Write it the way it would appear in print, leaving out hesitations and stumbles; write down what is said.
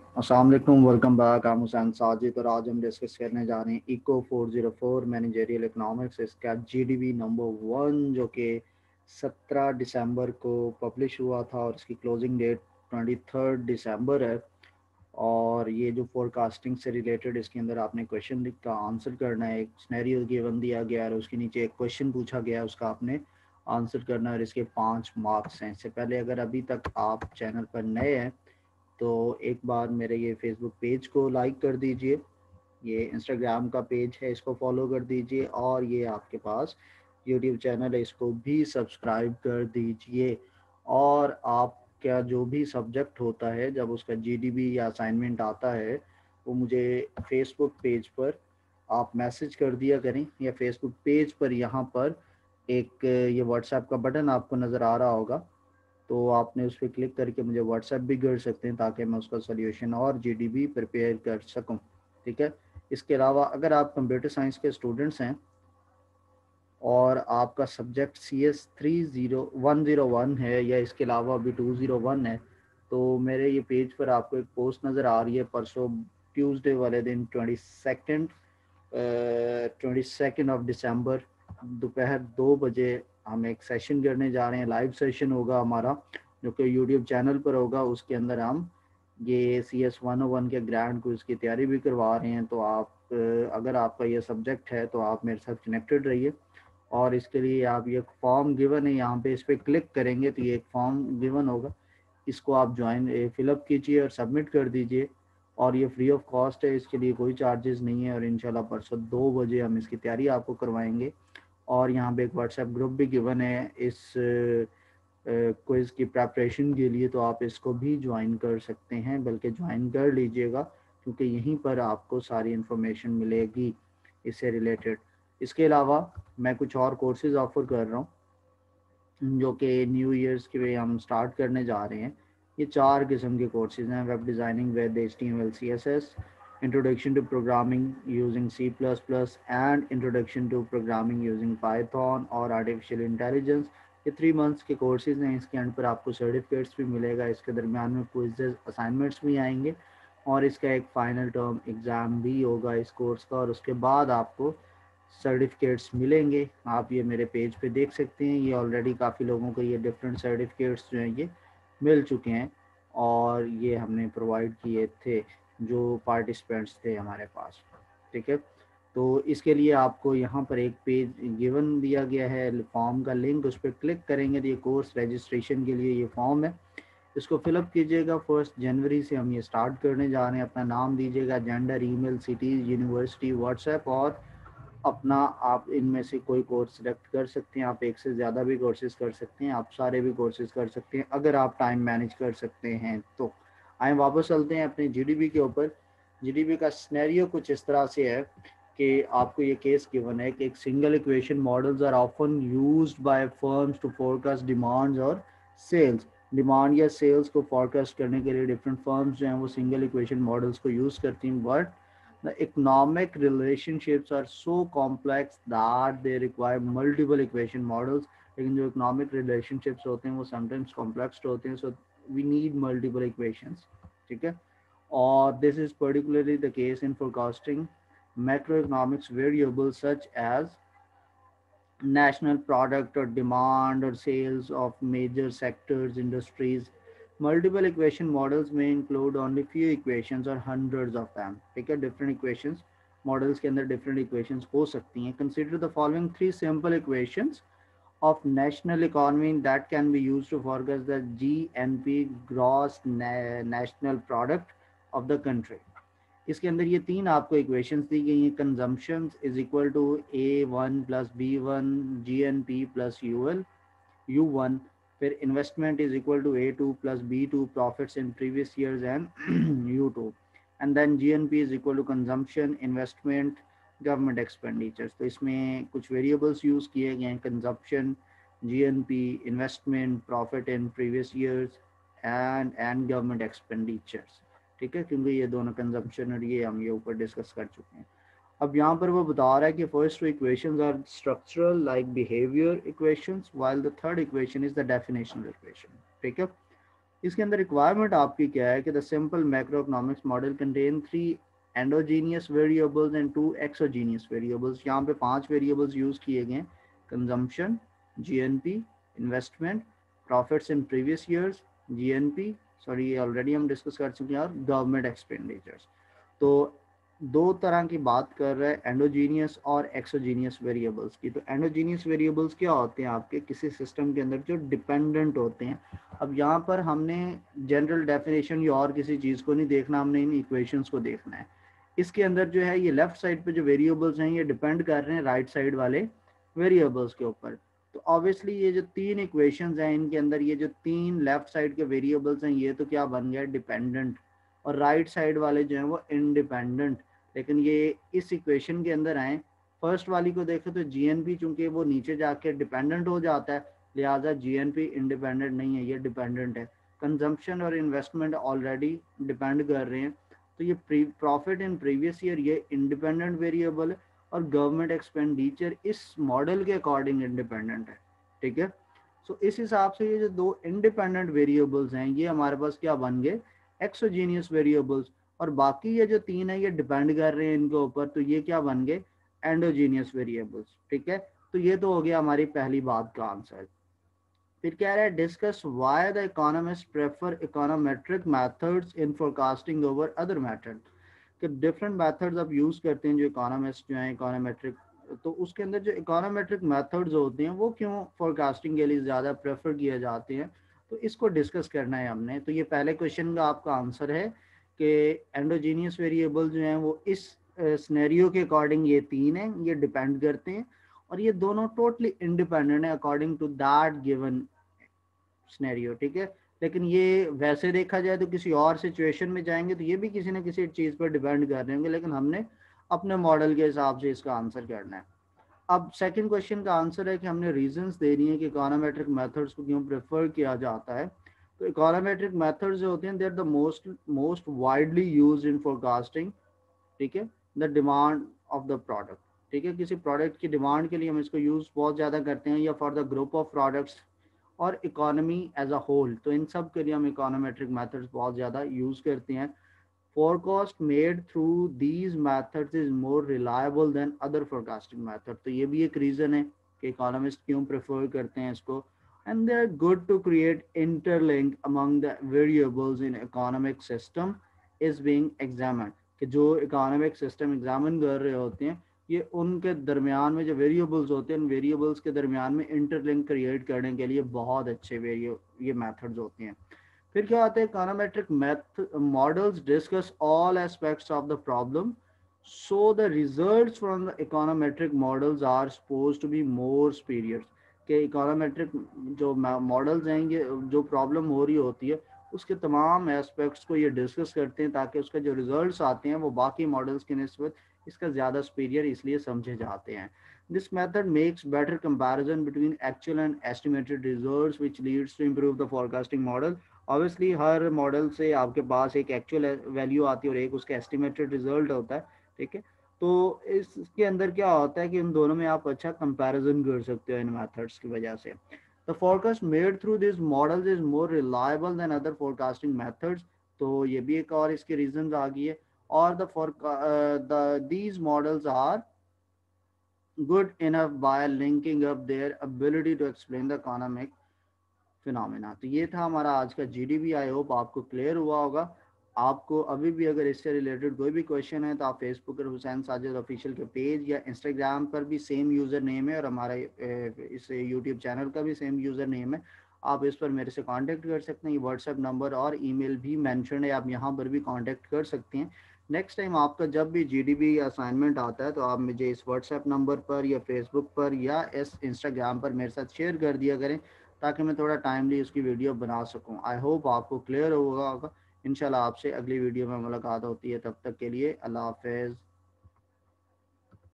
अस्सलाम वालेकुम, welcome back. I am Hussain Sajid और आज हम डिस्कस करने जा रहे हैं इको 404 मैनेजरियल इकोनॉमिक्स। इसका जीडीबी नंबर 1 जो कि 17 दिसंबर को पब्लिश हुआ था और इसकी क्लोजिंग डेट 23 दिसंबर है। और ये जो फोरकास्टिंग से रिलेटेड इसके अंदर आपने क्वेश्चन का आंसर करना है। एक सिनेरियो गिवन दिया गया है और उसके नीचे एक क्वेश्चन पूछा गया है, उसका आपने आंसर करना है और इसके 5 मार्क्स हैं। इससे पहले अगर अभी तक आप चैनल पर नए हैं तो एक बार मेरे ये फेसबुक पेज को लाइक कर दीजिए, ये इंस्टाग्राम का पेज है इसको फॉलो कर दीजिए और ये आपके पास यूट्यूब चैनल है इसको भी सब्सक्राइब कर दीजिए। और आपका जो भी सब्जेक्ट होता है जब उसका जीडीबी या असाइनमेंट आता है वो मुझे फेसबुक पेज पर आप मैसेज कर दिया करें, या फेसबुक पेज पर यहाँ पर एक ये व्हाट्सएप का बटन आपको नज़र आ रहा होगा, तो आपने उस पर क्लिक करके मुझे व्हाट्सएप भी कर सकते हैं ताकि मैं उसका सोल्यूशन और जीडीबी प्रिपेयर कर सकूं। ठीक है। इसके अलावा अगर आप कंप्यूटर साइंस के स्टूडेंट्स हैं और आपका सब्जेक्ट CS 30101 है या इसके अलावा अभी 201 है, तो मेरे ये पेज पर आपको एक पोस्ट नज़र आ रही है परसों ट्यूसडे वाले दिन 22 ऑफ दिसंबर दोपहर 2 बजे हम एक सेशन करने जा रहे हैं। लाइव सेशन होगा हमारा जो कि यूट्यूब चैनल पर होगा। उसके अंदर हम ये CS 101 के ग्रैंड क्विज की तैयारी भी करवा रहे हैं। तो आप अगर आपका ये सब्जेक्ट है तो आप मेरे साथ कनेक्टेड रहिए। और इसके लिए आप ये फॉर्म गिवन है, यहाँ पे इस पर क्लिक करेंगे तो ये एक फॉर्म गिवन होगा, इसको आप ज्वाइन फिलअप कीजिए और सबमिट कर दीजिए। और ये फ्री ऑफ कॉस्ट है, इसके लिए कोई चार्जेस नहीं है और इंशाल्लाह परसों 2 बजे हम इसकी तैयारी आपको करवाएंगे। और यहाँ पे एक व्हाट्सएप ग्रुप भी गिवन है इस क्विज़ की प्रेपरेशन के लिए, तो आप इसको भी ज्वाइन कर सकते हैं, बल्कि ज्वाइन कर लीजिएगा क्योंकि यहीं पर आपको सारी इन्फॉर्मेशन मिलेगी इससे रिलेटेड। इसके अलावा मैं कुछ और कोर्सेज ऑफर कर रहा हूँ जो कि न्यू ईयर्स के लिए हम स्टार्ट करने जा रहे हैं। ये 4 किस्म के कोर्सेज हैं: web designing with HTML CSS, introduction to programming using C++ and introduction to programming using Python और आर्टिफिशियल इंटेलिजेंस। ये 3 मंथ्स के कोर्सेज हैं। इसके एंड पर आपको सर्टिफिकेट्स भी मिलेगा, इसके दरमियान में क्विज़ेस असाइनमेंट्स भी आएंगे और इसका एक फ़ाइनल टर्म एग्ज़ाम भी होगा इस कोर्स का, और उसके बाद आपको सर्टिफिकेट्स मिलेंगे। आप ये मेरे पेज पे देख सकते हैं, ये ऑलरेडी काफ़ी लोगों को ये डिफरेंट सर्टिफिकेट्स जो हैं ये मिल चुके हैं और ये हमने प्रोवाइड किए थे जो पार्टिसिपेंट्स थे हमारे पास। ठीक है। तो इसके लिए आपको यहाँ पर एक पेज गिवन दिया गया है, फॉर्म का लिंक, उस पर क्लिक करेंगे तो ये कोर्स रजिस्ट्रेशन के लिए ये फॉर्म है, इसको फिलअप कीजिएगा। 1 जनवरी से हम ये स्टार्ट करने जा रहे हैं। अपना नाम दीजिएगा, gender, email, city, university, WhatsApp, और अपना आप इनमें से कोई कोर्स सिलेक्ट कर सकते हैं। आप एक से ज़्यादा भी कोर्सेज कर सकते हैं, आप सारे भी कोर्सेज कर सकते हैं अगर आप टाइम मैनेज कर सकते हैं तो। आए वापस चलते हैं अपने जीडीपी के ऊपर। जीडीपी का सिनेरियो कुछ इस तरह से है कि आपको ये केस गिवन है कि एक single equation models are often used by firms to forecast demands और सेल्स। डिमांड या सेल्स को फोरकास्ट करने के लिए डिफरेंट फर्म्स जो हैं वो सिंगल इक्वेशन मॉडल्स को यूज़ करती हैं, but the economic relationships are so complex that they require multiple equation models। लेकिन जो economic relationships होते हैं वो sometimes complex होते हैं, so we need multiple equations। ठीक है। और this is particularly the case in forecasting macroeconomics variables such as national product or demand or sales of major sectors, industries। Multiple equation models may include only few equations or hundreds of them। ठीक है। different equations models के अंदर different equations हो सकती हैं। Consider the following 3 simple equations of national economy that can be used to forecast the GNP, gross national product of the country। इसके अंदर ये 3 आपको इक्वेशंस दी गई हैं। Consumption is equal to A1 plus B1 GNP plus U1। फिर investment is equal to A2 plus B2 profits in previous years and U2। And then GNP is equal to consumption, investment, government expenditures. तो इसमें कुछ variables use किए गए हैं: consumption, GNP, investment, profit in previous years and government expenditures. ठीक है, क्योंकि ये दोनों कंजम्पशन और ये हम ये ऊपर डिस्कस कर चुके हैं। अब यहाँ पर वो बता रहा है कि first two equations are structural like behaviour equations, while the third equation is the definitional equation. ठीक है। इसके अंदर रिक्वायरमेंट आपकी क्या है कि the simple macro economics model contain 3 endogenous variables and 2 exogenous variables. यहाँ पे 5 वेरिएबल्स यूज किए गए, consumption, GNP, investment, profits in previous years, GNP, sorry ये ऑलरेडी हम डिस्कस कर चुके हैं, और गवर्नमेंट एक्सपेंडिचर्स। तो दो तरह की बात कर रहे हैं, एंडोजीनियस और एक्सोजीनियस वेरिएबल्स की। तो एंडोजीनियस वेरिएबल्स क्या होते हैं आपके किसी सिस्टम के अंदर जो डिपेंडेंट होते हैं। अब यहाँ पर हमने जनरल डेफिनेशन या और किसी चीज़ को नहीं देखना, हमने इन इक्वेशंस को देखना है। इसके अंदर जो है ये लेफ्ट साइड पे जो वेरिएबल्स हैं ये डिपेंड कर रहे हैं राइट साइड वाले वेरिएबल्स के ऊपर। तो ऑब्वियसली ये जो तीन इक्वेशंस हैं इनके अंदर ये जो तीन लेफ्ट साइड के वेरिएबल्स हैं ये तो क्या बन गया, डिपेंडेंट, और राइट साइड वाले जो हैं वो इंडिपेंडेंट। लेकिन ये इस इक्वेशन के अंदर आए, फर्स्ट वाली को देखें तो जीएनपी चूंकि वो नीचे जाके डिपेंडेंट हो जाता है, लिहाजा जीएनपी इंडिपेंडेंट नहीं है, ये डिपेंडेंट है। कंजम्पशन और इन्वेस्टमेंट ऑलरेडी डिपेंड कर रहे हैं, तो ये प्रॉफिट इन प्रीवियस ईयर ये इंडिपेंडेंट वेरिएबल है, और गवर्नमेंट एक्सपेंडिचर इस मॉडल के अकॉर्डिंग इंडिपेंडेंट है। ठीक है, सो इस हिसाब से ये जो दो इंडिपेंडेंट वेरिएबल्स हैं ये हमारे पास क्या बन गए, एक्सोजीनियस वेरिएबल्स। और बाकी ये जो तीन है ये डिपेंड कर रहे हैं इनके ऊपर, तो ये क्या बन गए, एंडोजीनियस वेरिएबल्स। ठीक है, तो ये तो हो गया हमारी पहली बात का आंसर। फिर कह रहा है discuss why the economist prefer econometric methods in forecasting over other method. कि डिफरेंट मेथड्स आप यूज करते हैं जो इकोनॉमिस्ट जो है इकोनोमेट्रिक, तो उसके अंदर जो इकोनोमेट्रिक मेथड्स होते हैं वो क्यों फोरकास्टिंग के लिए ज़्यादा प्रेफर किए जाते हैं, तो इसको डिस्कस करना है हमने। तो ये पहले क्वेश्चन का आपका आंसर है कि एंडोजीनियस वेरिएबल जो हैं वो इस सिनेरियो के अकॉर्डिंग ये तीन हैं, ये डिपेंड करते हैं, और ये दोनों टोटली इंडिपेंडेंट है according to that given scenario. ठीक है, लेकिन ये वैसे देखा जाए तो किसी और सिचुएशन में जाएंगे तो ये भी किसी न किसी चीज़ पर डिपेंड कर रहे होंगे, लेकिन हमने अपने मॉडल के हिसाब से इसका आंसर करना है। अब सेकंड क्वेश्चन का आंसर है कि हमने रीजंस देनी है कि इकोनोमेट्रिक मेथड्स को क्यों प्रेफर किया जाता है। तो इकोनोमेट्रिक मेथड्स जो होते हैं they are the most widely used in forecasting. ठीक है, the demand of the product. ठीक है, किसी प्रोडक्ट की डिमांड के लिए हम इसको यूज़ बहुत ज़्यादा करते हैं, या for the group of products और इकोनॉमी एज अ होल, तो इन सब के लिए हम इकोनोमेट्रिक मेथड्स बहुत ज़्यादा यूज़ करते हैं। Forecast made through these methods is more reliable than other forecasting method. तो ये भी एक रीज़न है कि इकोनॉमिस्ट क्यों प्रेफर करते हैं इसको। And they are good to create interlink among the variables in economic system is being examined. कि जो इकोनॉमिक सिस्टम एग्जामिन कर रहे होते हैं ये उनके दरमियान में जो वेरिएबल्स होते हैं, वेरिएबल्स के दरमियान में इंटरलिंक क्रिएट करने के लिए बहुत अच्छे ये मेथड्स होते हैं। फिर क्या आता है, econometric math models discuss all aspects of the problem, so the results from the econometric models are suppose to be more superior. के इकोनोमेट्रिक जो मॉडल्स हैं ये जो प्रॉब्लम हो रही होती है उसके तमाम एस्पेक्ट्स को ये डिस्कस करते हैं, ताकि उसके जो रिजल्ट्स आते हैं वो बाकी मॉडल्स की निस्बत इसका ज़्यादा सुपीरियर इसलिए समझे जाते हैं। This method makes better comparison between actual and estimated results which leads to improve the forecasting model. Obviously हर मॉडल से आपके पास एक एक्चुअल वैल्यू आती है और एक उसका एस्टिमेटेड रिजल्ट होता है। ठीक है, तो इसके अंदर क्या होता है कि इन दोनों में आप अच्छा कंपैरिजन कर सकते हो इन मेथड्स की वजह से। The forecast made through this models is more reliable than other forecasting methods. तो ये भी एक और इसकी रीजन आ गई है। और these models are good enough by linking up their ability to explain the economic phenomena. तो ये था हमारा आज का जीडीपी। आई होप आपको क्लियर हुआ होगा। आपको अभी भी अगर इससे रिलेटेड कोई भी क्वेश्चन है तो आप फेसबुक पर हुसैन साजिद ऑफिशियल के पेज या इंस्टाग्राम पर भी सेम यूज़र नेम है, और हमारा इस यूट्यूब चैनल का भी सेम यूज़र नेम है। आप इस पर मेरे से कांटेक्ट कर सकते हैं। ये व्हाट्सएप नंबर और ईमेल भी मेंशन है, आप यहाँ पर भी कांटेक्ट कर सकते हैं। नेक्स्ट टाइम आपका जब भी जीडीपी असाइनमेंट आता है तो आप मुझे इस व्हाट्सएप नंबर पर या फेसबुक पर या इस इंस्टाग्राम पर मेरे साथ शेयर कर दिया करें, ताकि मैं थोड़ा टाइमली उसकी वीडियो बना सकूं। आई होप आपको क्लियर होगा। इंशाल्लाह आपसे अगली वीडियो में मुलाकात होती है, तब तक के लिए अल्लाह हाफिज़।